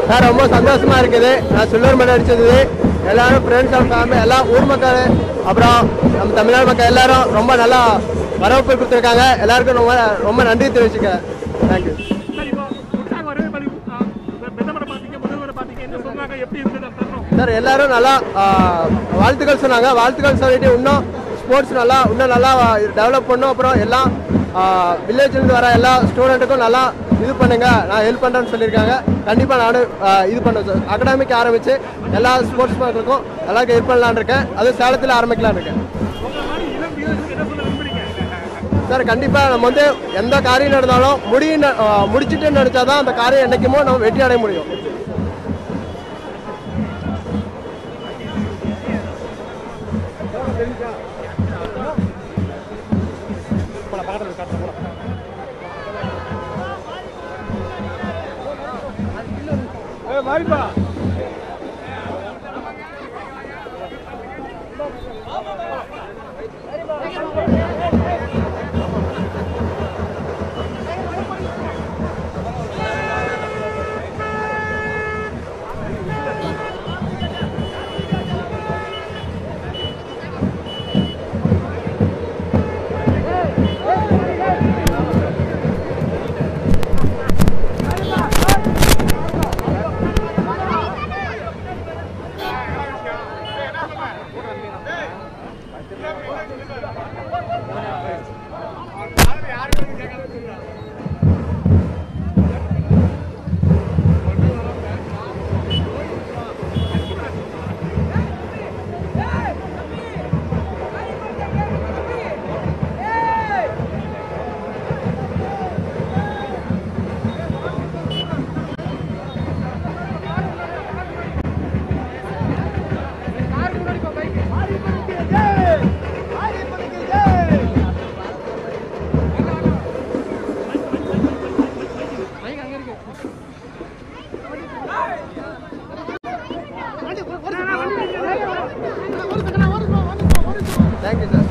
Sir ரொம்ப சந்தோஷமா இருக்குது. நான் சில்வர் மெடல் அடிச்சது எல்லாரும் ஃப்ரெண்ட்ஸ் அண்ட் ஃபேமிலி எல்லாம் ஊர் மக்கள் அப்புறம் நம்ம தமிழ்நாடு மக்கள் எல்லாரும் ரொம்ப நல்லா வரவேற்பு கொடுத்துருக்காங்க. எல்லாருக்கும் ரொம்ப ரொம்ப நன்றி தெரிவிச்சுக்கிறேன். தேங்க்யூ. சார் எல்லாரும் நல்லா வாழ்த்துக்கள் சொன்னாங்க. வாழ்த்துக்கள் சொல்லிட்டு இன்னும் ஸ்போர்ட்ஸ் இன்னும் நல்லா டெவலப் பண்ணும். அப்புறம் எல்லாம் வில்லேஜ்லேருந்து வர எல்லா ஸ்டூடெண்ட்டுக்கும் நல்லா இது பண்ணுங்க, நான் ஹெல்ப் பண்ணுறேன்னு சொல்லியிருக்காங்க. கண்டிப்பாக நானும் இது பண்ணுவேன் சார். அகாடமிக் ஆரம்பித்து எல்லா ஸ்போர்ட்ஸ் மேனுக்கும் எல்லாருக்கும் ஹெல்ப் பண்ணலான்னு இருக்கேன். அதுவும் சேலத்தில் ஆரம்பிக்கலான்னு இருக்கேன் சார். கண்டிப்பாக நம்ம வந்து எந்த காரியம் நடந்தாலும் முடிச்சுட்டு நினச்சா தான் அந்த காரியம் என்றைக்குமோ நம்ம வெற்றி அடைய முடியும். வாய்ப்பா தேங்க்யூ சார்.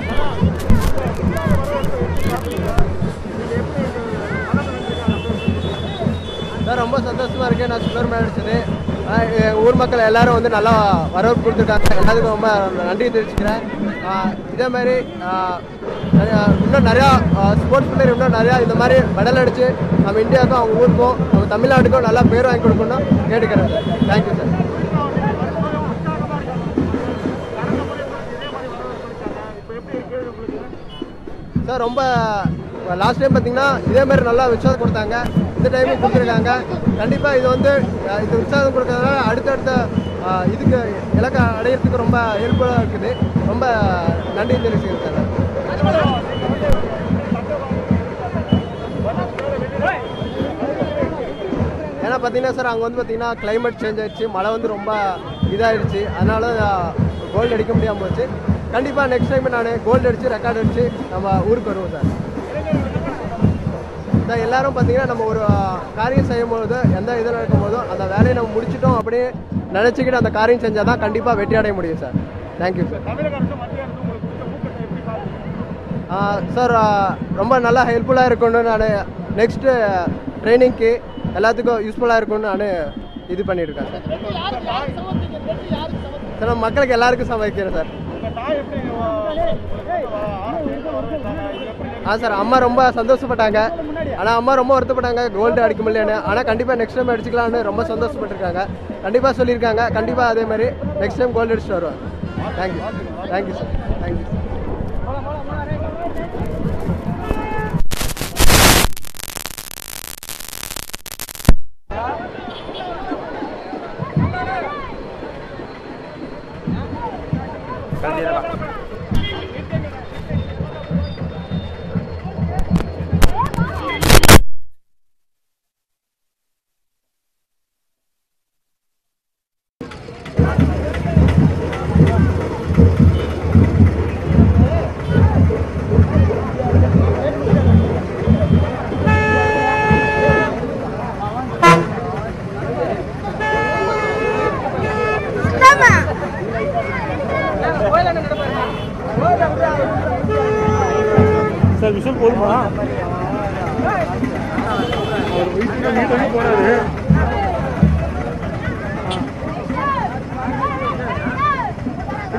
சார் ரொம்ப சந்தோஷமாக இருக்குது. நான் சில்வர் மெடல் அடிச்சது ஊர் மக்கள் எல்லாரும் வந்து நல்லா வரவேற்பு கொடுத்துருக்காங்க. எல்லாத்துக்கும் ரொம்ப நன்றி தெரிவிச்சுக்கிறேன். இதே மாதிரி இன்னும் நிறையா ஸ்போர்ட்ஸ் பிளேயர் இன்னும் நிறையா இந்த மாதிரி மெடல் அடித்து நம்ம இந்தியாவுக்கும் அவங்க ஊருக்கும் நம்ம தமிழ்நாட்டுக்கும் நல்லா பேர் வாங்கி கொடுக்கணும்னு கேட்டுக்கிறேன் சார். Thank you sir. சார் ரொம்ப லாஸ்ட் டைம் பார்த்தீங்கன்னா இதே மாதிரி நல்லா உற்சாகம் கொடுத்தாங்க. இந்த டைமும் கொடுத்துருக்காங்க. கண்டிப்பாக இது வந்து இது உற்சாகம் கொடுக்கறதுனால அடுத்தடுத்த இதுக்கு இலக்கை அடையிறதுக்கு ரொம்ப ஹெல்ப்ஃபுல்லாக இருக்குது. ரொம்ப நன்றி தெரிவிச்சுக்கிறேன் சார். ஏன்னா பார்த்தீங்கன்னா சார் அங்கே வந்து பார்த்தீங்கன்னா கிளைமேட் சேஞ்ச் ஆகிடுச்சு, மழை வந்து ரொம்ப இதாகிடுச்சு. அதனால கோல்டு அடிக்க முடியாமல் போச்சு. கண்டிப்பாக நெக்ஸ்ட் டைம் நான் கோல்டு அடித்து ரெக்கார்டு அடித்து நம்ம ஊருக்கு வருவோம் சார். சார் எல்லோரும் பார்த்தீங்கன்னா நம்ம ஒரு காரியம் செய்யும்போது எந்த இதில் இருக்கும்போதோ அந்த வேலையை நம்ம முடிச்சிட்டோம் அப்படியே நினச்சிக்கிட்டு அந்த காரியம் செஞ்சால் தான் கண்டிப்பாக வெற்றி அடைய முடியும் சார். Thank you sir. சார் ரொம்ப நல்லா ஹெல்ப்ஃபுல்லாக இருக்கும்னு நான் நெக்ஸ்ட்டு ட்ரைனிங்க்கு எல்லாத்துக்கும் யூஸ்ஃபுல்லாக இருக்கும்னு நான் இது பண்ணியிருக்கேன் சார். சார் நம்ம மக்களுக்கு எல்லாருக்கும் சமைக்கிறேன் சார். சார் அம்மா ரொம்ப சந்தோஷப்பட்டாங்க. ஆனால் அம்மா ரொம்ப வருத்தப்பட்டாங்க கோல்டு அடிக்க முடியலன்னு. ஆனால் கண்டிப்பாக நெக்ஸ்ட் டைம் அடிச்சுக்கலான்னு ரொம்ப சந்தோஷப்பட்டிருக்காங்க. கண்டிப்பாக சொல்லியிருக்காங்க. கண்டிப்பாக அதே மாதிரி நெக்ஸ்ட் டைம் கோல்டு அடிச்சுட்டு வருவாங்க. Thank you. Thank you sir. Thank you sir. Sir விஷயம் போதுமா? அவர் வீட்டுக்கு போனாரு.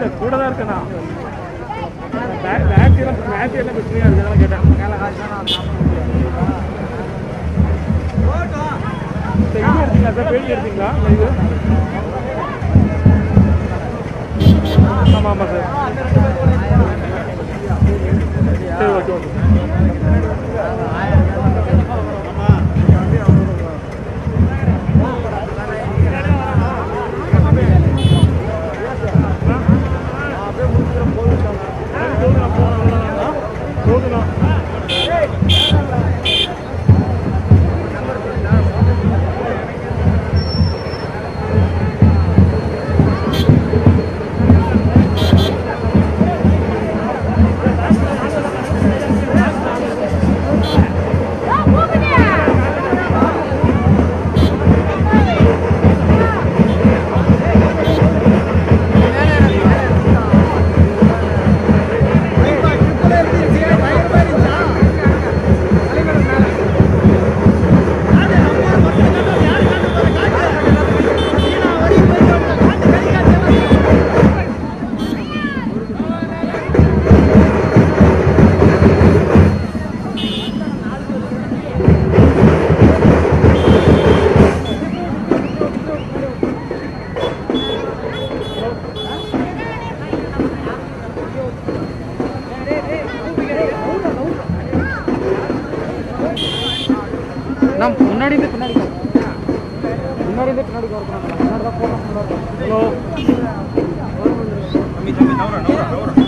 இல்லை கூட தான் இருக்கேண்ணா. மேட்ச் எல்லாம் பிரச்சனையாக இருக்குது, அதெல்லாம் கேட்டேன். எடுத்தீங்களா சார்? பேட்டி எடுத்தீங்களா இது? ஆமாம் ஆமாம் சார். சரி ஓகே ஓகே. முன்னாடி இருந்து பின்னாடி ஹலோ